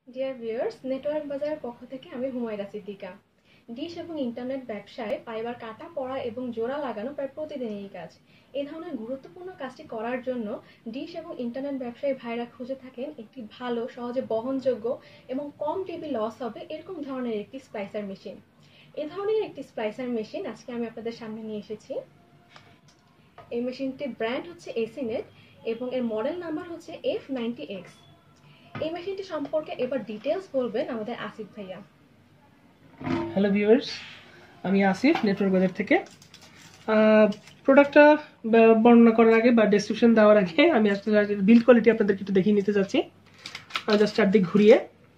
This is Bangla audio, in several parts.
ডিয়ার ভিউয়ার্স, নেটওয়ার্ক বাজারের পক্ষ থেকে আমি হুমায়রা সিদ্দিকা। ডিশ এবং ইন্টারনেট ব্যবসায় ফাইবার কাটা, পড়া এবং জোড়া লাগানো প্রায় প্রতিদিনেরই কাজ। এই ধরনের গুরুত্বপূর্ণ কাজটি করার জন্য ডিশ এবং ইন্টারনেট ব্যবসায়ী ভাইরা খুঁজে থাকেন একটি ভালো, সহজে বহনযোগ্য এবং কম টিবি লস হবে এরকম ধরনের একটি স্প্লাইসার মেশিন। এ ধরনের একটি স্প্লাইসার মেশিন আজকে আমি আপনাদের সামনে নিয়ে এসেছি। এই মেশিনটির ব্র্যান্ড হচ্ছে এসিনেট এবং এর মডেল নাম্বার হচ্ছে F90X। এই মেশিনটি সম্পর্কে এবার ডিটেইলস বলবেন আমাদের আসিফ ভাইয়া। হ্যালো ভিউয়ার্স, আমি আসিফ নেটওয়ার্ক বাজার থেকে। প্রোডাক্টটা বর্ণনা করার আগে বা ডেসক্রিপশন দেওয়ার আগে আমি আসলে বিল্ড কোয়ালিটি আপনাদেরকে একটু দেখিয়ে নিতে চাচ্ছি। জাস্ট চারদিক ঘুরিয়ে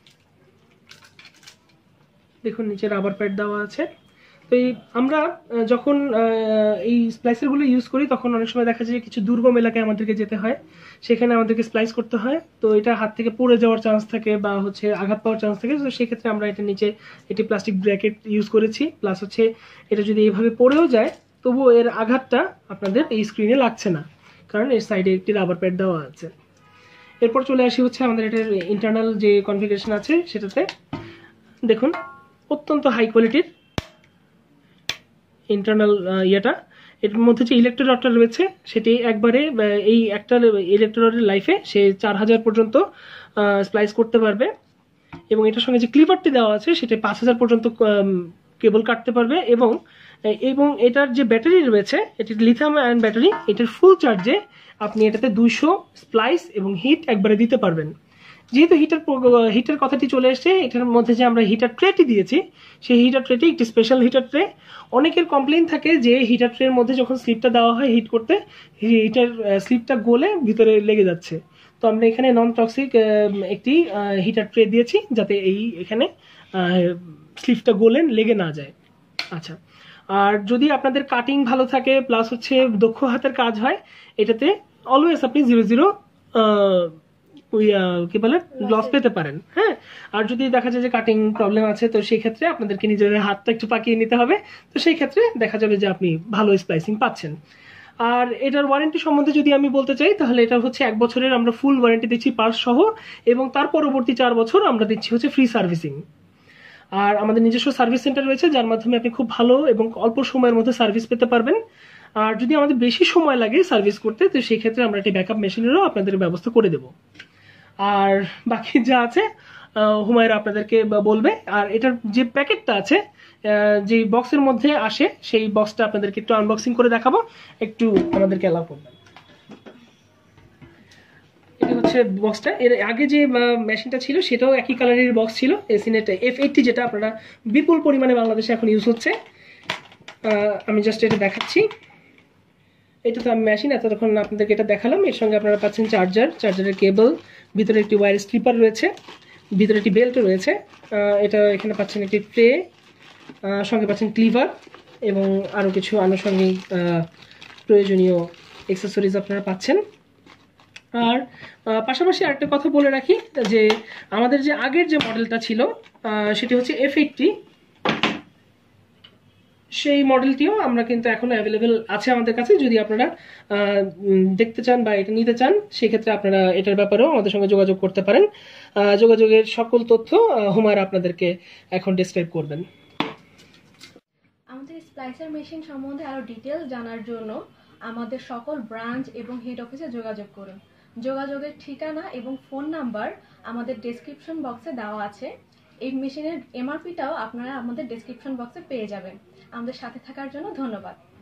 দেখুন, নিচে রাবার প্যাড দেওয়া আছে। তো আমরা যখন এই স্প্লাইসারগুলো ইউজ করি তখন অনেক সময় দেখা যায় কিছু দুর্গম এলাকায় আমাদেরকে যেতে হয়, সেখানে আমাদেরকে স্প্লাইস করতে হয়। তো এটা হাত থেকে পড়ে যাওয়ার চান্স থাকে বা আঘাত পাওয়ার চান্স থাকে। তো সেক্ষেত্রে আমরা এটা নিচে একটি প্লাস্টিক ব্র্যাকেট ইউজ করেছি। প্লাস এটা যদি এইভাবে পড়েও যায় তবুও এর আঘাতটা আপনাদের এই স্ক্রিনে লাগছে না, কারণ এর সাইডে একটি রাবার প্যাড দেওয়া আছে। এরপর চলে আসি আমাদের এটার ইন্টারনাল যে কনফিগারেশন আছে সেটাতে। দেখুন, অত্যন্ত হাই কোয়ালিটির ইন্টারনাল এর মধ্যে যে ইলেকট্রোডটা রয়েছে সেটি একবারে এই একটা ইলেকট্রোডের লাইফে সে 4000 পর্যন্ত স্প্লাইস করতে পারবে। এবং এটার সঙ্গে যে ক্লিপারটি দেওয়া আছে সেটা 5000 পর্যন্ত কেবল কাটতে পারবে। এবং এটার যে ব্যাটারি রয়েছে, এটি লিথিয়াম আয়ন ব্যাটারি। এটার ফুল চার্জে আপনি এটাতে 200 স্প্লাইস এবং হিট একবারে দিতে পারবেন। যেহেতু হিটার কথাটি চলে এসছে, এটার মধ্যে যে আমরা হিটার ট্রেটি দিয়েছি, সেই হিটার ট্রেটি একটি স্পেশাল হিটার ট্রে। অনেকের কমপ্লেইন থাকে যে হিটার ট্রের মধ্যে যখন স্লিপটা দেওয়া হয় হিট করতে, হিটার স্লিপটা গলে ভিতরে লেগে যাচ্ছে। তো আমরা এখানে নন টক্সিক একটি হিটার ট্রে দিয়েছি যাতে এখানে স্লিপটা গলে লেগে না যায়। আচ্ছা, আর যদি আপনাদের কাটিং ভালো থাকে প্লাস দক্ষ হাতের কাজ হয়, এটাতে অলওয়েজ আপনি 00 কি বলে লস পেতে পারেন। হ্যাঁ, আর যদি দেখা যায় যে কাটিং প্রবলেম আছে, তো সেই ক্ষেত্রে আপনাদেরকে নিজের হাতটা একটু পাকিয়ে নিতে হবে। তো সেই ক্ষেত্রে দেখা যাবে যে আপনি ভালো স্প্লাইসিং পাচ্ছেন। আর এটার ওয়ারেন্টি সম্বন্ধে যদি আমি বলতে চাই, তাহলে এটা 1 বছরের আমরা ফুল ওয়ারেন্টি দিচ্ছি পার্টস সহ, এবং তার পরবর্তী 4 বছর আমরা দিচ্ছি ফ্রি সার্ভিসিং। আর আমাদের নিজস্ব সার্ভিস সেন্টার রয়েছে, যার মাধ্যমে আপনি খুব ভালো এবং অল্প সময়ের মধ্যে সার্ভিস পেতে পারবেন। আর যদি আমাদের বেশি সময় লাগে সার্ভিস করতে, তো সেই ক্ষেত্রে আমরা একটি ব্যাকআপ মেশিনেরও আপনাদের ব্যবস্থা করে দেব। আর বাকি যা আছে হুমায়রা আপনাদেরকে বলবে। আর এটার যে প্যাকেটটা আছে, যে বক্সের মধ্যে আসে, সেই বক্সটা আপনাদেরকে একটু আনবক্সিং করে দেখাবো। একটু আমাদেরকে অ্যালাউ করবেন। এটা বক্সটা। এর আগে যে মেশিনটা ছিল সেটাও একই কালারের বক্স ছিল, এসিনেট F80, যেটা আপনারা বিপুল পরিমাণে বাংলাদেশে এখন ইউজ হচ্ছে। আমি জাস্ট এটা দেখাচ্ছি। এটা তো আমি মেশিন এতক্ষণ আপনাদেরকে এটা দেখালাম। এর সঙ্গে আপনারা পাচ্ছেন চার্জারের কেবল, ভিতরে একটি ওয়্যার স্ট্রিপার রয়েছে, ভিতরে একটি বেল্ট রয়েছে। এখানে পাচ্ছেন একটি ট্রে, সঙ্গে পাচ্ছেন ক্লিভার এবং আরও কিছু আনুষঙ্গিক প্রয়োজনীয় অ্যাক্সেসরিজ আপনারা পাচ্ছেন। আর পাশাপাশি আরেকটা কথা বলে রাখি যে আমাদের যে আগের যে মডেলটা ছিল সেটি F80। সেই মডেলটিও আমরা কিন্তু এখনো অ্যাভেলেবেল আছে আমাদের কাছে। যদি আপনারা দেখতে চান বা এটা নিতে চান, সেক্ষেত্রে আপনারা এটার ব্যাপারেও আমাদের সঙ্গে যোগাযোগ করতে পারেন। যোগাযোগের সকল তথ্য হুমায়রা আপনাদেরকে এখন ডেসক্রাইব করবেন। আমাদের স্প্লাইসার মেশিন সম্বন্ধে আরো ডিটেইলস জানার জন্য আমাদের সকল ব্রাঞ্চ এবং হেড অফিসে যোগাযোগ করুন। যোগাযোগের ঠিকানা এবং ফোন নাম্বার আমাদের ডেসক্রিপশন বক্সে দেওয়া আছে। এই মেশিনের এমআরপিটাও আপনারা আমাদের ডেসক্রিপশন বক্সে পেয়ে যাবেন। আমাদের সাথে থাকার জন্য ধন্যবাদ।